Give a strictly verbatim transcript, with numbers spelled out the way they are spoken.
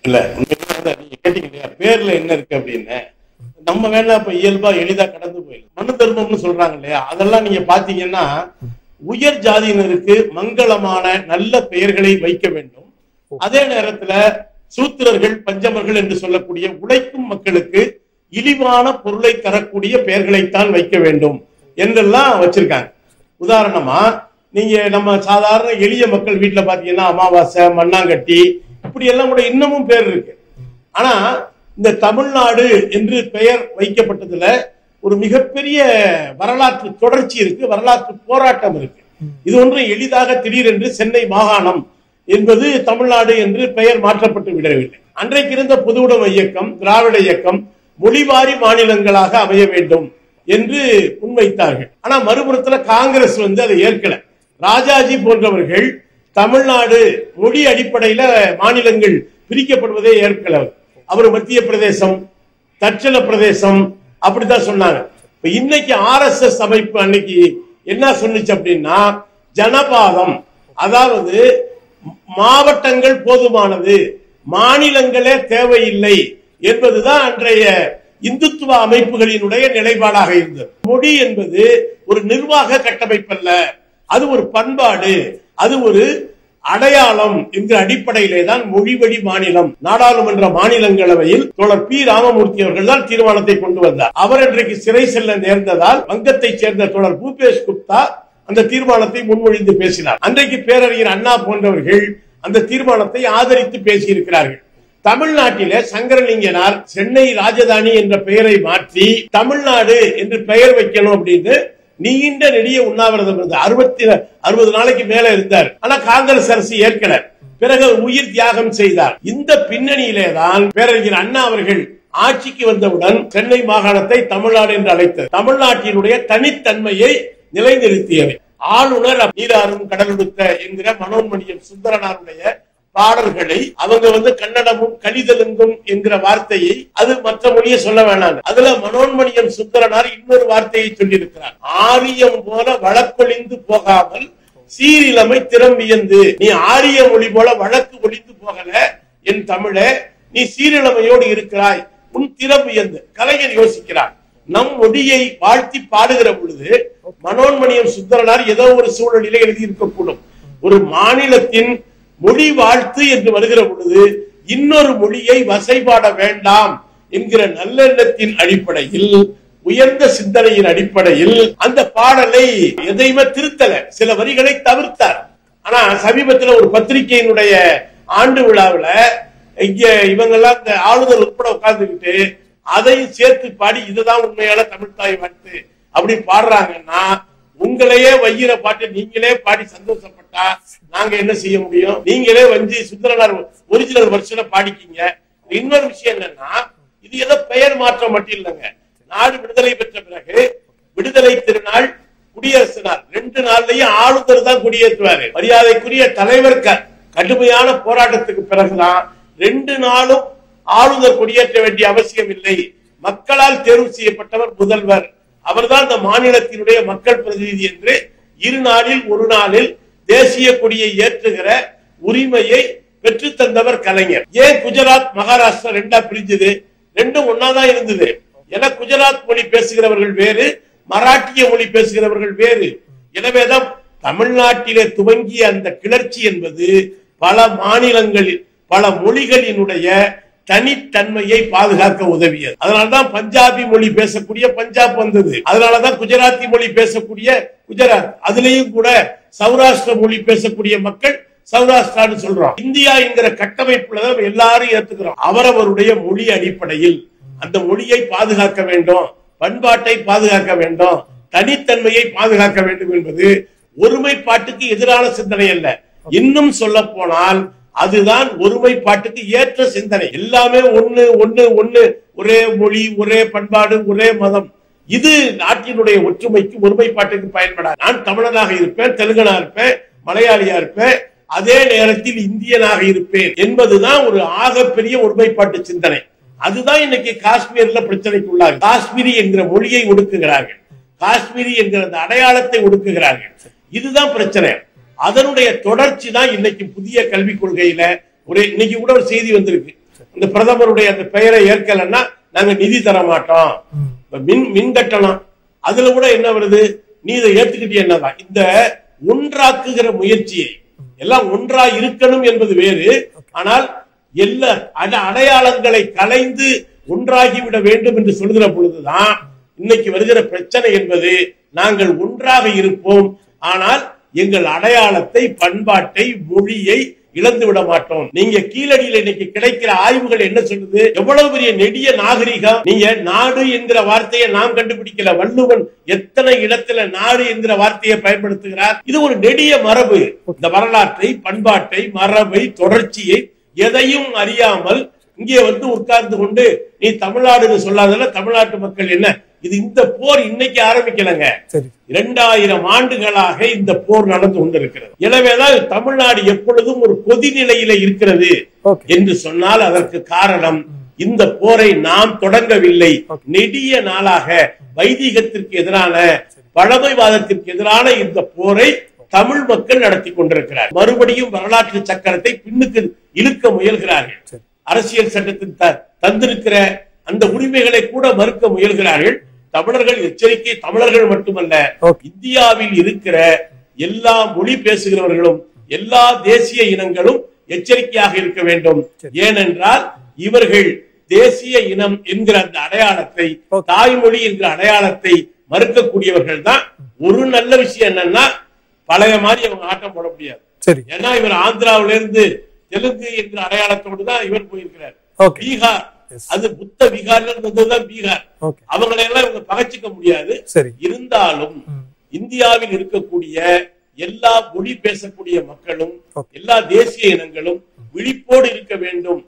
இல்ல நீங்க கேட்டீங்க இல்லையா பேர்ல என்ன இருக்கு அப்படின்னு, நம்ம வேணா இப்ப இயல்பா எளிதா கடந்து போயிடும். மனு தர்மம்னு சொல்றாங்க இல்லையா, அதெல்லாம் நீங்க பாத்தீங்கன்னா உயர் ஜாதியினருக்கு மங்களமான நல்ல பெயர்களை வைக்க வேண்டும். அதே நேரத்துல சூத்திரர்கள் பஞ்சமர்கள் என்று சொல்லக்கூடிய உழைக்கும் மக்களுக்கு இழிவான பொருளை தரக்கூடிய பெயர்களைத்தான் வைக்க வேண்டும் என்றெல்லாம் வச்சிருக்காங்க. உதாரணமா நீங்க நம்ம சாதாரண எளிய மக்கள் வீட்டுல பாத்தீங்கன்னா அமாவாசை, மண்ணாங்கட்டி இப்படி எல்லாம் கூட இன்னமும் பேர் இருக்கு. ஆனா இந்த தமிழ்நாடு என்று பெயர் வைக்கப்பட்டதுல ஒரு மிகப்பெரிய வரலாற்று தொடர்ச்சி இருக்கு, வரலாற்று போராட்டம் இருக்கு. இது ஒன்றும் எளிதாக திடீரென்று சென்னை மாகாணம் என்பது தமிழ்நாடு என்று பெயர் மாற்றப்பட்டு விடவில்லை. அன்றைக்கு இருந்த பொதுவுடைமை இயக்கம், திராவிட இயக்கம் மொழிவாரி மாநிலங்களாக அமைய வேண்டும் என்று முன்வைத்தார்கள். ஆனா மறுபுறத்துல காங்கிரஸ் வந்து அதை ஏற்கல. ராஜாஜி போன்றவர்கள் தமிழ்நாடு மொழி அடிப்படையில மாநிலங்கள் பிரிக்கப்படுவதை ஏற்கல. அவர் மத்திய பிரதேசம், தட்சண பிரதேசம் அப்படித்தான் சொன்னாங்க. இன்னைக்கு ஆர் எஸ் எஸ் அமைப்பு அன்னைக்கு என்ன சொன்னிச்சு அப்படின்னா, ஜனபாதம், அதாவது மாவட்டங்கள் போதுமானது, மாநிலங்களே தேவையில்லை என்பதுதான் அன்றைய இந்துத்துவ அமைப்புகளினுடைய நிலைப்பாடாக இருந்தது. மொழி என்பது ஒரு நிர்வாக கட்டமைப்பல்ல, அது ஒரு பண்பாடு, அது ஒரு அடையாளம் என்கிற அடிப்படையிலே தான் மொழி வழி மாநிலம் நாடாளுமன்ற மாநிலங்களவையில் தோழர் பி ராமமூர்த்தி அவர்கள் தான் தீர்மானத்தை கொண்டு வந்தார். அவர் இன்றைக்கு சிறை செல்ல நேர்ந்ததால் வங்கத்தை சேர்ந்த தோழர் பூபேஷ் குப்தா அந்த தீர்மானத்தை முன்மொழிந்து பேசினார். அன்றைக்கு பேரறிஞர் அண்ணா போன்றவர்கள் அந்த தீர்மானத்தை ஆதரித்து பேசியிருக்கிறார்கள். தமிழ்நாட்டிலே சங்கரலிங்கனார் சென்னை ராஜதானி என்ற பெயரை மாற்றி தமிழ்நாடு என்று பெயர் வைக்கணும் அப்படின்னு நீண்ட நெடிய உண்ணாவிரதம் இருந்த அறுபத்தி அறுபது நாளைக்கு மேல இருந்தார். ஆனா காங்கிரஸ் அரசு ஏற்கல. பிறகு உயிர் தியாகம் செய்தார். இந்த பின்னணியிலே தான் பேரறிஞர் அண்ணா அவர்கள் ஆட்சிக்கு வந்தவுடன் சென்னை மாகாணத்தை தமிழ்நாடு என்று அழைத்தது. தமிழ்நாட்டினுடைய தனித்தன்மையை நிலைநிறுத்தியவை. ஆளுநர் நீராறும் கடலுடுத்த என்கிற மனோன்மணியம் சுந்தரனாருடைய பாடல்களை அவங்க வந்து கன்னடமும் கலிதலுங்கும் என்கிற வார்த்தையை, அது மற்ற மொழியை சொல்ல வேணாம், அதுல மனோன்மணியம் சுந்தரனார் இன்னொரு வார்த்தையை சொல்லியிருக்கிறார். ஆரியம் போல வழக்கொழிந்து போகாமல் சீரிலமை திறம்பியந்து, நீ ஆரிய மொழி போல வழக்கு ஒழிந்து போகல என் தமிழ, நீ சீரிழமையோடு இருக்கிறாய், உன் திறம்பியந்து. கலைஞர் யோசிக்கிறார், நம் மொழியை வாழ்த்தி பாடுகிற பொழுது மனோன்மணியம் சுந்தரனார் ஏதோ ஒரு சூழலிலே எழுதியிருக்கக்கூடும். ஒரு மாநிலத்தின் மொழி வாழ்த்து என்று வருகிற பொழுது இன்னொரு மொழியை வசைபாட வேண்டாம் என்கிற நல்லெண்ணத்தின் அடிப்படையில், உயர்ந்த சிந்தனையின் அடிப்படையில் அந்த பாடலை எதையுமே திருத்தல, சில வரிகளை தவிர்த்தார். ஆனா சமீபத்தில் ஒரு பத்திரிகையினுடைய ஆண்டு விழாவில் இங்க இவங்கெல்லாம் இந்த ஆளுநர் உட்பட உட்கார்ந்துக்கிட்டு அதையும் சேர்த்து பாடி இதுதான் உண்மையான தமிழ்தாய் வாழ்த்து அப்படி பாடுறாங்கன்னா, உங்களையே வையிற பாட்டு நீங்களே பாடி சந்தோஷப்பட்டா நாங்க என்ன செய்ய முடியும்? நீங்களே வந்து சுந்தரனார் ஒரிஜினல் வருஷனை பாடிக்கீங்க. இன்னொரு விஷயம் என்னன்னா, இது ஏதோ பெயர் மாற்றம் மட்டும் இல்லைங்க. நாடு விடுதலை பெற்ற பிறகு விடுதலை திருநாள், குடியரசு நாள் ரெண்டு நாள்லயும் ஆளுநர் தான் கொடியேற்றுவாரு. மரியாதைக்குரிய தலைவர் கடுமையான போராட்டத்துக்கு பிறகுதான் ரெண்டு நாளும் ஆளுநர் கொடியேற்ற வேண்டிய அவசியம் இல்லை. மக்களால் தேர்வு செய்யப்பட்டவர் முதல்வர், அவர்தான் இந்த மாநிலத்தினுடைய மக்கள் பிரதிநிதி என்று இரு நாளில் ஒரு நாளில் தேசிய கொடியை ஏற்றுகிற உரிமையை பெற்று தந்தவர் கலைஞர். ஏன் குஜராத் மகாராஷ்டிரா ரெண்டா பிரிஞ்சது? ரெண்டும் ஒன்னாதான் இருந்தது. என குஜராத் மொழி பேசுகிறவர்கள் வேறு, மராட்டிய மொழி பேசுகிறவர்கள் வேறு. எனவேதான் தமிழ்நாட்டிலே துவங்கிய அந்த கிளர்ச்சி என்பது பல மாநிலங்களில் பல மொழிகளினுடைய தனித்தன்மையை பாதுகாக்க உதவியது. அதனால்தான் பஞ்சாபி மொழி பேசக்கூடிய பஞ்சாப் வந்தது. அதனாலதான் குஜராத்தி மொழி பேசக்கூடிய குஜராத், அதுலயும் கூட சௌராஷ்டிர மொழி பேசக்கூடிய மக்கள் சௌராஷ்டிரான்னு சொல்றோம். இந்தியா என்கிற கட்டமைப்புல தான் எல்லாரும் ஏத்துக்கிறோம். அவரவருடைய மொழி அடிப்படையில் அந்த மொழியை பாதுகாக்க வேண்டும், பண்பாட்டை பாதுகாக்க வேண்டும், தனித்தன்மையை பாதுகாக்க வேண்டும் என்பது ஒருமைப்பாட்டுக்கு எதிரான சிந்தனை அல்ல. இன்னும் சொல்ல போனால் அதுதான் ஒருமைப்பாட்டுக்கு ஏற்ற சிந்தனை. எல்லாமே ஒண்ணு ஒண்ணு ஒண்ணு, ஒரே மொழி, ஒரே பண்பாடு, ஒரே மதம், இது நாட்டினுடைய ஒற்றுமைக்கு ஒருமைப்பாட்டுக்கு பயன்படாது. நான் தமிழனாக இருப்பேன், தெலுங்கனா இருப்பேன், மலையாளியா இருப்பேன், அதே நேரத்தில் இந்தியனாக இருப்பேன் என்பதுதான் ஒரு ஆகப்பெரிய ஒருமைப்பாட்டு சிந்தனை. அதுதான் இன்னைக்கு காஷ்மீர்ல பிரச்சனைக்கு உள்ளாங்க. காஷ்மீரி என்கிற மொழியை ஒடுக்குகிறார்கள், காஷ்மீரி என்கிற அந்த அடையாளத்தை ஒடுக்குகிறார்கள். இதுதான் பிரச்சனை. அதனுடைய தொடர்ச்சி தான் இன்னைக்கு புதிய கல்விக் கொள்கையில ஒரு இன்னைக்கு கூட ஒரு செய்தி வந்திருக்கு. இந்த பிரதமருடைய அந்த பெயரை ஏற்கலன்னா நாங்க நிதி தர மாட்டோம். மின் மின் கட்டணம் அதுல கூட என்ன வருது, நீ இதை ஏத்துக்கிட்டே என்னதான். இந்த ஒன்றாக்குகிற முயற்சியை எல்லாம் ஒன்றா இருக்கணும் என்பது வேறு. ஆனால் எல்லா அடையாளங்களை கலைந்து ஒன்றாகிவிட வேண்டும் என்று சொல்கிற பொழுதுதான் இன்னைக்கு வருகிற பிரச்சனை என்பது, நாங்கள் ஒன்றாக இருப்போம் ஆனால் எங்கள் அடையாளத்தை, பண்பாட்டை, மொழியை இழந்து விட மாட்டோம். நீங்க கீழடியில் இன்னைக்கு கிடைக்கிற ஆய்வுகள் என்ன சொல்லுது, எவ்வளவு பெரிய நெடிய நாகரிகம். நீங்க நாடு என்கிற வார்த்தையை நாம் கண்டுபிடிக்கல, வள்ளுவன் எத்தனை இடத்துல நாடு என்கிற வார்த்தையை பயன்படுத்துகிறார். இது ஒரு நெடிய மரபு. இந்த வரலாற்றை, பண்பாட்டை, மரபை, தொடர்ச்சியை எதையும் அறியாமல் இங்கே வந்து உட்கார்ந்து கொண்டு நீ தமிழ்நாடுன்னு சொல்லாதல தமிழ்நாட்டு மக்கள் என்ன இது. இந்த போர் இன்னைக்கு ஆரம்பிக்கலங்க, இரண்டாயிரம் ஆண்டுகளாக இந்த போர் நடந்து கொண்டிருக்கிறது. எனவேதான் தமிழ்நாடு எப்பொழுதும் ஒரு கொதிநிலையில இருக்கிறது என்று சொன்னால் அதற்கு காரணம் இந்த போரை நாம் தொடங்கவில்லை. நெடிய நாளாக வைதிகத்திற்கு எதிரான, பழமைவாதத்திற்கு எதிரான இந்த போரை தமிழ் மக்கள் நடத்தி கொண்டிருக்கிறார். மறுபடியும் வரலாற்று சக்கரத்தை பின்னுக்கு இழுக்க முயல்கிறார்கள். அரசியல் சட்டத்தின் தந்திருக்கிற அந்த உரிமைகளை கூட மறுக்க முயல்கிறார்கள். தமிழர்கள் எச்சரிக்கை, தமிழர்கள் மட்டுமல்ல, இந்தியாவில் இருக்கிற எல்லா மொழி பேசுகிறவர்களும் எல்லா தேசிய இனங்களும் எச்சரிக்கையாக இருக்க வேண்டும். ஏனென்றால் இவர்கள் தேசிய இனம் என்கிற அந்த அடையாளத்தை, தாய்மொழி என்கிற அடையாளத்தை மறுக்கக்கூடியவர்கள் தான். ஒரு நல்ல விஷயம் என்னன்னா, பழைய மாதிரி அவங்க ஆட்டம் போட முடியாது. ஏன்னா இவர் ஆந்திராவில இருந்து தெலுங்கு என்கிற அடையாளத்தோடு தான் இவர் போயிருக்கிறார். பீகார், அது புத்த பீகார்ல இருந்ததுதான் பீகார். அவங்களை எல்லாம் இவங்க பகைச்சிக்க முடியாது. இருந்தாலும் இந்தியாவில் இருக்கக்கூடிய எல்லா மொழி பேசக்கூடிய மக்களும் எல்லா தேசிய இனங்களும் விழிப்போடு இருக்க வேண்டும்